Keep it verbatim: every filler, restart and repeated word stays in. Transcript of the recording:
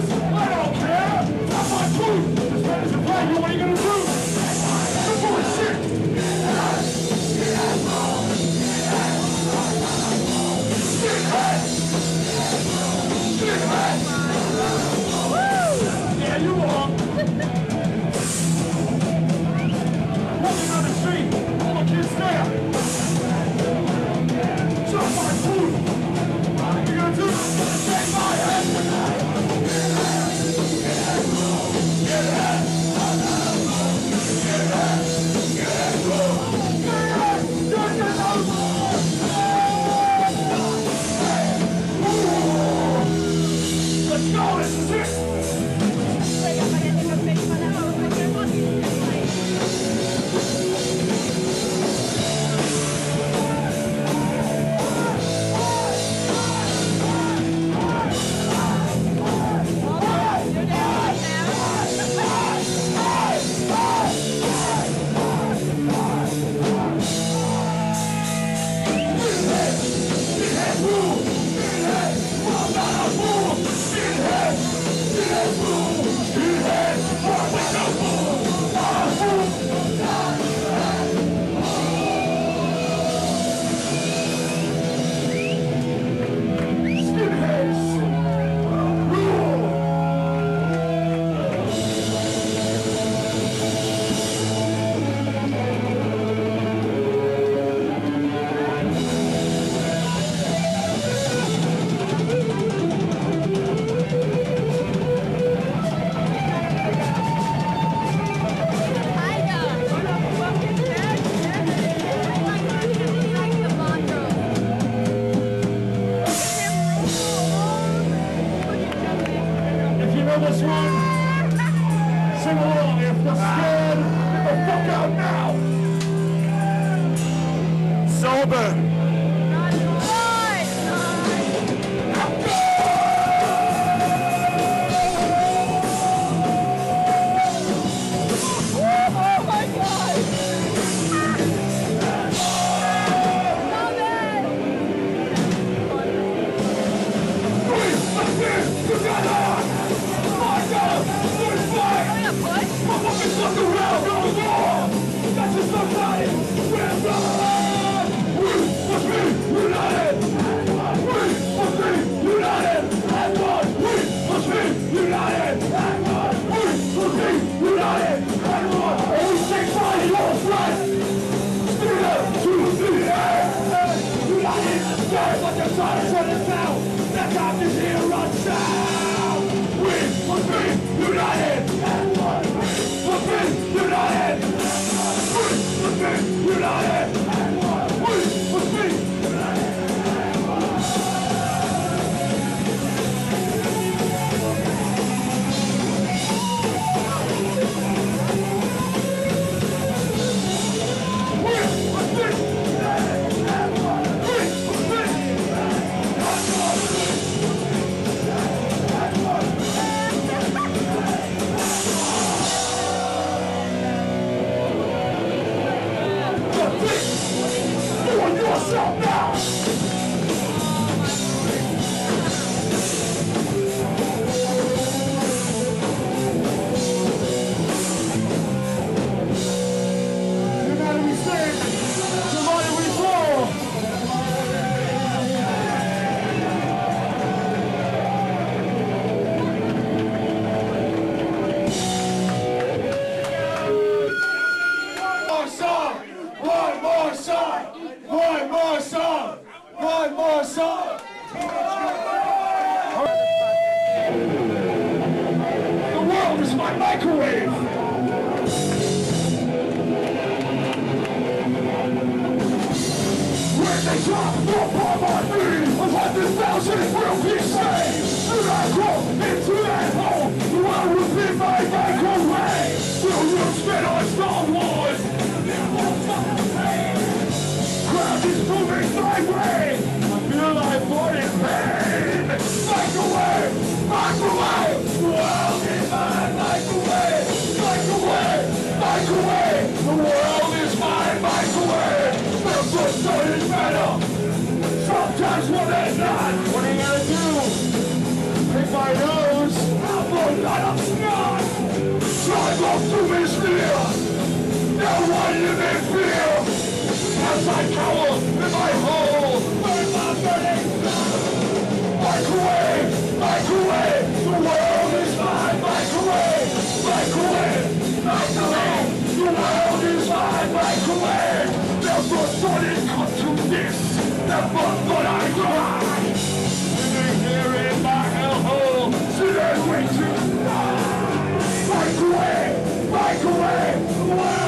This one, sing along. If you're scared, get the fuck out now. Sober. Not good. Oh my God. Love it. Together. Look around, no more! That's just somebody! We're blood! We must be united! We must be united! And one! We must be united! And one! We must be united! And one! And we take pride in your flesh! Together to the end! United! Stand like a trying to shut us down! That time is here right now! We must be united! And one! We've been united! We've been united! We've been united! Yourself now! United we stand, divided we fall! More song! One more song! One more song! One more song! The world is my microwave! When they drop the bomb on me, a hundred thousand will be saved! Should I go into that hole? The world will be my microwave! Will you spit on Star Wars? Crowd is moving my way. I feel like born in pain. Microwave, microwave, the world is my microwave. All doom is near. No one live in fear. As I cower in my hole, burn my burning microwave, microwave. The world is mine. Microwave, microwave, microwave. The world is mine. Microwave. Never thought it come to this. Never thought I'd cry. Sitting here in my hellhole, sitting waiting. Microwave, microwave. The world